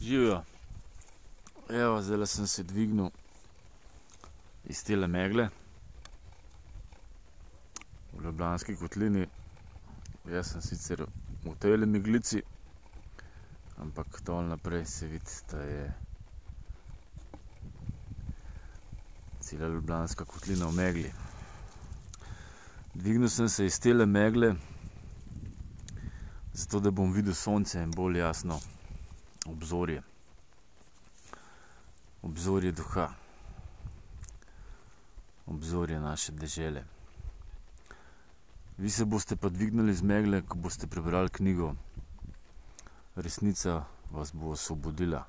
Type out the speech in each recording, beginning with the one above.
Živijo. Evo, zdajle sem se dvignil iz tele megle v Ljubljanski kotlini. Jaz sem sicer v tejle meglici, ampak dol naprej se vidi, da je cela Ljubljanska kotlina v megli. Dvignil sem se iz tele megle, zato da bom videl sonce in bolj jasno obzorje. Obzorje duha. Obzorje naše dežele. Vi se boste pa dvignili iz megle, ko boste prebrali knjigo Resnica vas bo osvobodila.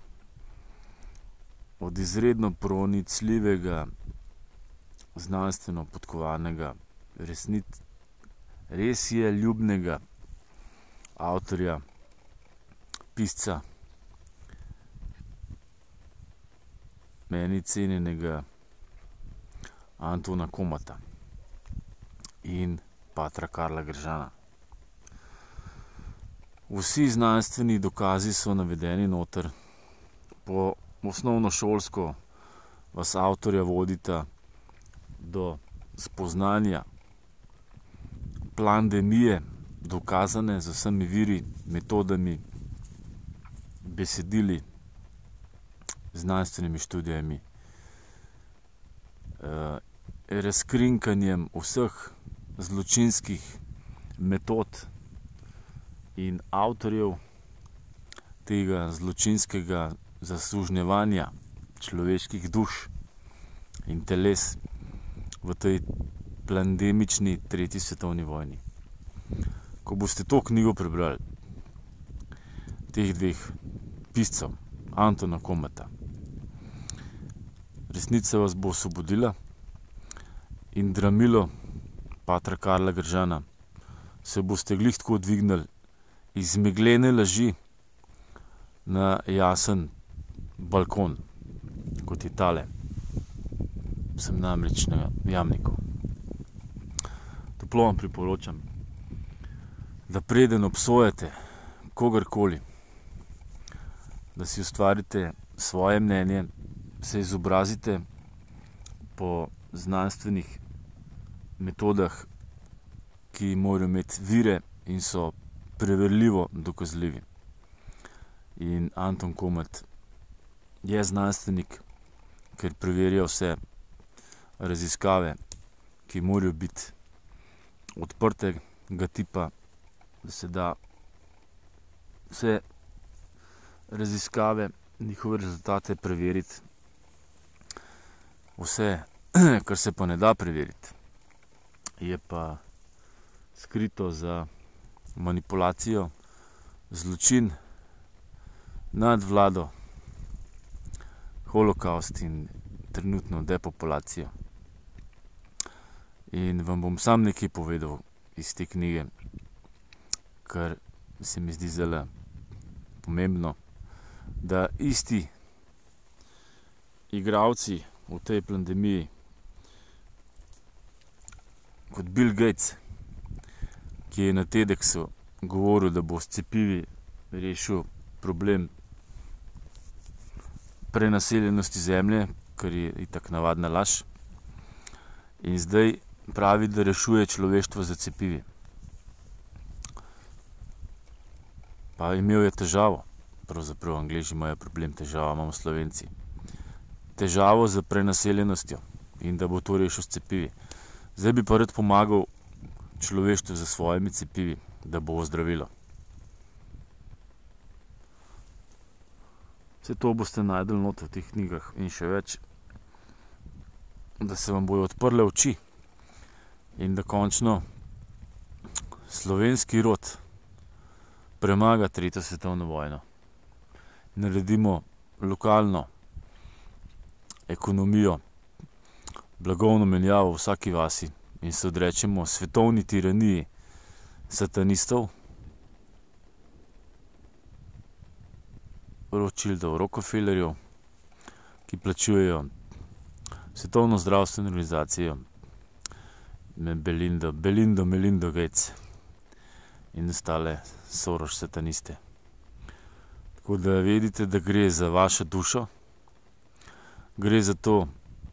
Od izredno pronicljivega, znanstveno podkovanega, res je ljubnega avtorja, pisca, meni cenjenega Antona Komata in patra Karla Gržana. Vsi znanstveni dokazi so navedeni noter. Po osnovnošolsko vas avtorja vodita do spoznanja plandemije, dokazane z vsemi viri, metodami, besedili, znanstvenimi študijami, razkrinkanjem vseh zločinskih metod in avtorjev tega zločinskega zasužnjevanja človeških duš in teles v tej plandemični 3. svetovni vojni. Ko boste to knjigo prebrali, teh dveh piscev, Antona Komata, Resnica vas bo osvobodila in Dramilo patra Karla Gržana, se boste glih tako dvignili iz meglene laži na jasen balkon, kot je tale. Sem namreč na Jamniku. Toplo vam priporočam, da preden obsojate kogarkoli, da si ustvarite svoje mnenje, se izobrazite po znanstvenih metodah, ki morajo imeti vire in so preverljivo dokazljivi. In Anton Komat je znanstvenik, ker preverja vse raziskave, ki morajo biti odprtega tipa, da se da vse raziskave, njihove rezultate preveriti. Vse, kar se pa ne da preveriti, je pa skrito za manipulacijo, zločin, nadvlado, holokaust in trenutno depopulacijo. In vam bom sam nekaj povedal iz te knjige, kar se mi zdi zelo pomembno, da isti igralci v tej pandemiji, kot Bill Gates, ki je na TEDxu govoril, da bo s cepivi rešil problem prenaseljenosti zemlje, kar je itak navadna laž, in zdaj pravi, da rešuje človeštvo z cepivi. Pa imel je težavo, pravzaprav Angleži imajo problem, težavo imamo Slovenci. Težavo z prenaseljenostjo in da bo to rešil s cepivi. Zdaj bi pa rad pomagal človeštvu z svojimi cepivi, da bo ozdravilo. Vse to boste najdeli noter v teh knjigah in še več, da se vam bojo odprle oči in da končno slovenski rod premaga 3. svetovno vojno. Naredimo lokalno ekonomijo, blagovno menjavo v vsaki vasi in se odrečemo svetovni tiraniji satanistov, Rothschildov, Rockefellerjev, ki plačujejo Svetovno zdravstveno organizacijo, Melinda Gates in ostale Soros sataniste. Tako da vedite, da gre za vašo dušo, gre za to,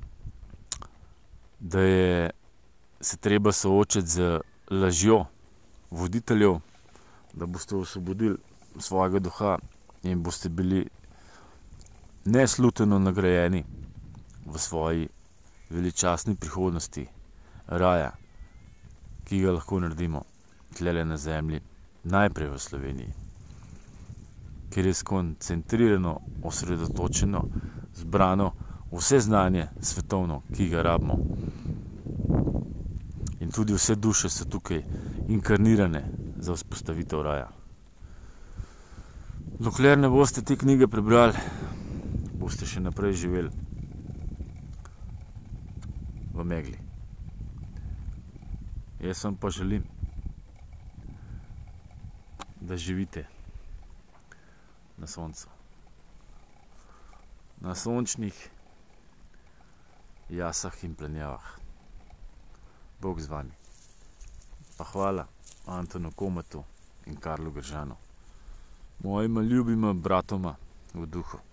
da je se treba soočiti z lažjo voditeljev, da boste osvobodili svojega duha in boste bili nesluteno nagrajeni v svoji veličastni prihodnosti raja, ki ga lahko naredimo tlele na zemlji, najprej v Sloveniji, kjer je skoncentrirano, osredotočeno, zbrano vse znanje svetovno, ki ga rabimo. In tudi vse duše so tukaj inkarnirane za vzpostavitev raja. Dokler ne boste te knjige prebrali, boste še naprej živeli v megli. Jaz vam pa želim, da živite na soncu, na sončnih jasah in planjavah. Bog z vami. Pa hvala Antonu Komatu in Karlu Gržanu, mojima ljubima bratoma v duhu.